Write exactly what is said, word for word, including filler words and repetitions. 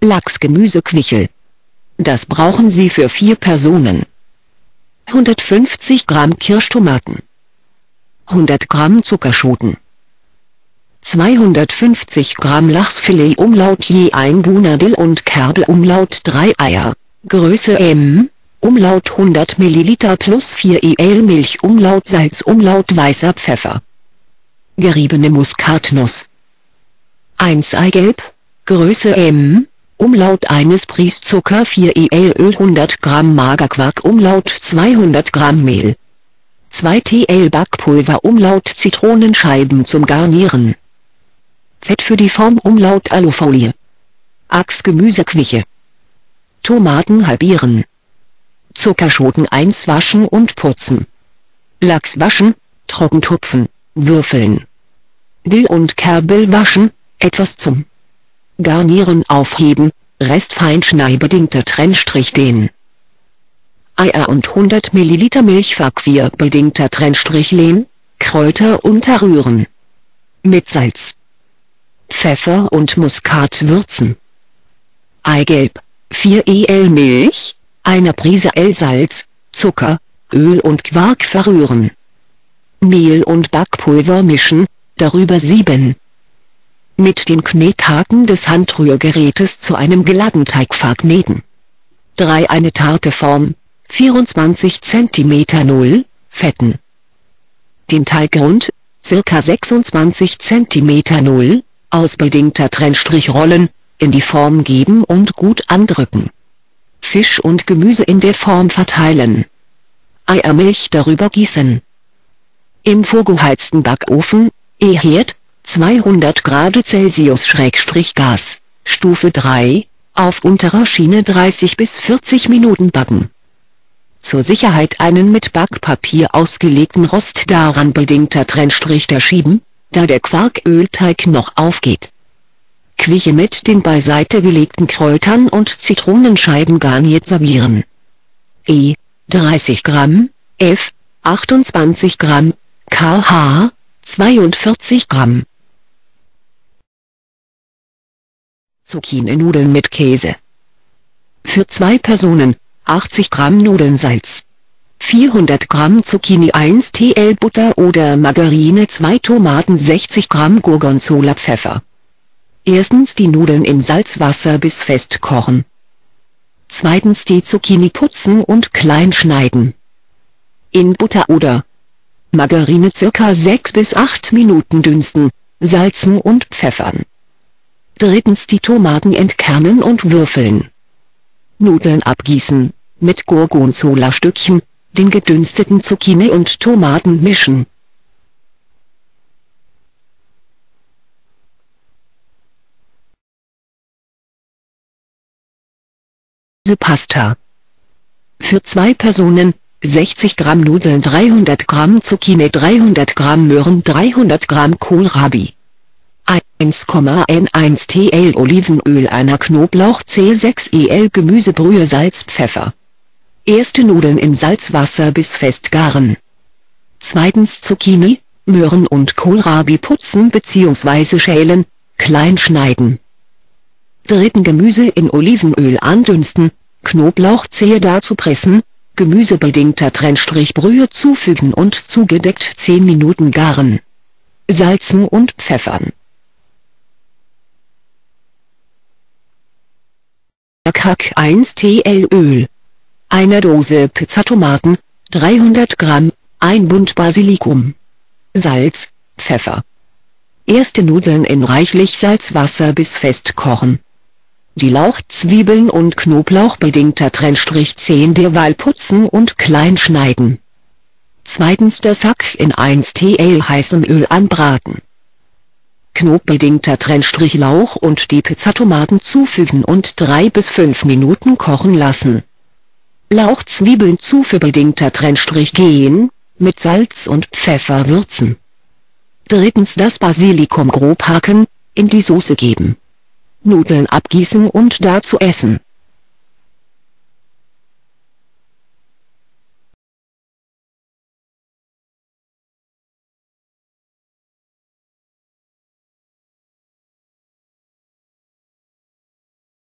Lachs-Gemüse-Quichel. Das brauchen Sie für vier Personen. hundertfünfzig Gramm Kirschtomaten, hundert Gramm Zuckerschoten, zweihundertfünfzig Gramm Lachsfilet Umlaut je ein Buna Dill und Kerbel Umlaut drei Eier, Größe M, Umlaut hundert Milliliter plus vier Milliliter Milch Umlaut Salz Umlaut weißer Pfeffer. Geriebene Muskatnuss. eins Eigelb, Größe M, Umlaut eines Pries Zucker vier Milliliter Öl hundert Gramm Magerquark Umlaut zweihundert Gramm Mehl. zwei Teelöffel Backpulver Umlaut Zitronenscheiben zum Garnieren. Fett für die Form Umlaut Alufolie. Lachs-Gemüse-Quiche. Tomaten halbieren. Zuckerschoten eins waschen und putzen. Lachs waschen, trocken tupfen, würfeln. Dill und Kerbel waschen, etwas zum Garnieren aufheben, Rest feinschneidbedingter Trennstrich dehnen. Eier und hundert Milliliter Milch verquerbedingter Trennstrich lehnen, Kräuter unterrühren. Mit Salz, Pfeffer und Muskat würzen. Eigelb, vier Milliliter Milch, eine Prise Salz, Zucker, Öl und Quark verrühren. Mehl und Backpulver mischen, darüber sieben. Mit den Knethaken des Handrührgerätes zu einem glatten Teigfach kneten. drei Eine Tarte Form, vierundzwanzig Zentimeter null, fetten. Den Teig rund, circa sechsundzwanzig Zentimeter null, ausbedingter Trennstrich rollen, in die Form geben und gut andrücken. Fisch und Gemüse in der Form verteilen. Eiermilch darüber gießen. Im vorgeheizten Backofen, E-Herd, zweihundert Grad Celsius-Gas, Stufe drei, auf unterer Schiene dreißig bis vierzig Minuten backen. Zur Sicherheit einen mit Backpapier ausgelegten Rost daran bedingter Trennstrich schieben, da der Quarkölteig noch aufgeht. Quiche mit den beiseite gelegten Kräutern und Zitronenscheiben garniert servieren. E, dreißig Gramm, F, achtundzwanzig Gramm, K H, zweiundvierzig Gramm. Zucchini-Nudeln mit Käse. Für zwei Personen, achtzig Gramm Nudeln Salz, vierhundert Gramm Zucchini eins Teelöffel Butter oder Margarine zwei Tomaten sechzig Gramm Gorgonzola Pfeffer. Erstens die Nudeln in Salzwasser bis fest kochen. Zweitens die Zucchini putzen und klein schneiden. In Butter oder Margarine circa sechs bis acht Minuten dünsten, salzen und pfeffern. Drittens die Tomaten entkernen und würfeln. Nudeln abgießen, mit Gorgonzola-Stückchen, den gedünsteten Zucchini und Tomaten mischen. Pasta. Für zwei Personen, sechzig Gramm Nudeln dreihundert Gramm Zucchini dreihundert Gramm Möhren dreihundert Gramm Kohlrabi. eins Komma eins Teelöffel Olivenöl einer Knoblauchzehe sechs Milliliter Gemüsebrühe Salz Pfeffer. Erste Nudeln in Salzwasser bis fest garen. Zweitens Zucchini, Möhren und Kohlrabi putzen bzw. schälen, klein schneiden. Dritten Gemüse in Olivenöl andünsten, Knoblauchzehe dazu pressen, gemüsebedingter Trennstrich Brühe zufügen und zugedeckt zehn Minuten garen. Salzen und pfeffern. Hack eins Teelöffel Öl. Eine Dose Pizzatomaten, dreihundert Gramm, ein Bund Basilikum. Salz, Pfeffer. Erste Nudeln in reichlich Salzwasser bis fest kochen. Die Lauchzwiebeln und Knoblauch bedingter Trennstrich zehn derweil putzen und klein schneiden. Zweitens das Hack in eins Teelöffel heißem Öl anbraten. Knobbedingter Trennstrich Lauch und die Pizzatomaten zufügen und drei bis fünf Minuten kochen lassen. Lauchzwiebeln zu für bedingter Trennstrich gehen, mit Salz und Pfeffer würzen. Drittens das Basilikum grob hacken, in die Soße geben. Nudeln abgießen und dazu essen.